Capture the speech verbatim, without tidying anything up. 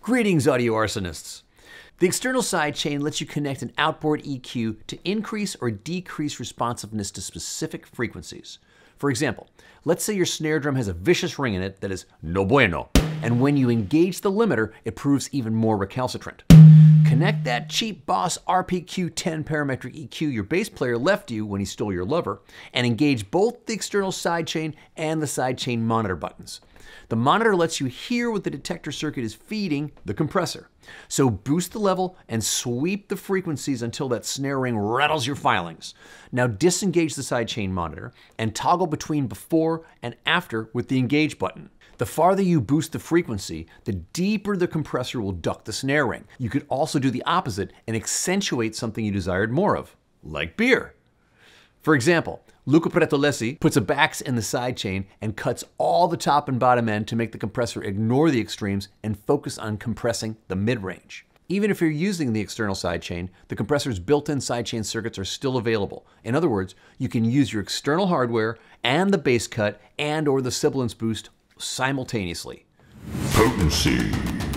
Greetings, audio arsonists. The external sidechain lets you connect an outboard E Q to increase or decrease responsiveness to specific frequencies. For example, let's say your snare drum has a vicious ring in it that is no bueno, and when you engage the limiter, it proves even more recalcitrant. Connect that cheap Boss R P Q ten parametric E Q your bass player left you when he stole your lover, and engage both the external sidechain and the sidechain monitor buttons. The monitor lets you hear what the detector circuit is feeding the compressor. So boost the level and sweep the frequencies until that snare ring rattles your filings. Now disengage the sidechain monitor and toggle between before and after with the engage button. The farther you boost the frequency, the deeper the compressor will duck the snare ring. You could also do the opposite and accentuate something you desired more of, like beer. For example, Luca Pretolesi puts a Bax in the sidechain and cuts all the top and bottom end to make the compressor ignore the extremes and focus on compressing the mid-range. Even if you're using the external sidechain, the compressor's built-in sidechain circuits are still available. In other words, you can use your external hardware and the bass cut and or the sibilance boost simultaneously. Potency.